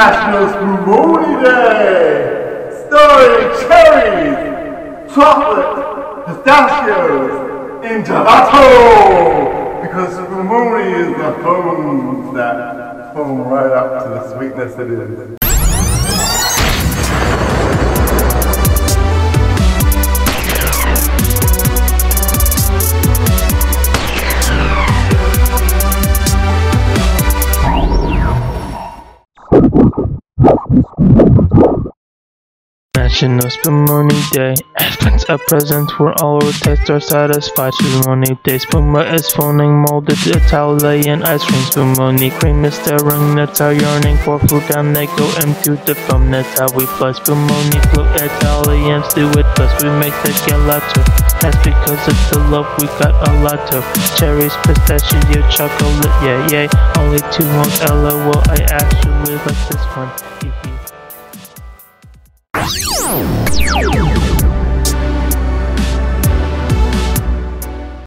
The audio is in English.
National Spumoni Day! Starring cherries, chocolate, pistachios, and gelato! Because Spumoni is the foam that foam right up to the sweetness it is. National Spumoni Day. Advents a present where all our tastes are satisfied. Spumoni Day. Spuma is phoning molded Italian ice cream. Spumoni cream is stirring. Nuts are yearning for food and they go into the foam. That's how we fly. Spumoni flow. Italians do it best. We make the gelato. That's because of the love we got a lot of. Cherries, pistachio, chocolate. Yeah, yeah. Only 2 months. LOL. I actually like this one. Hehe.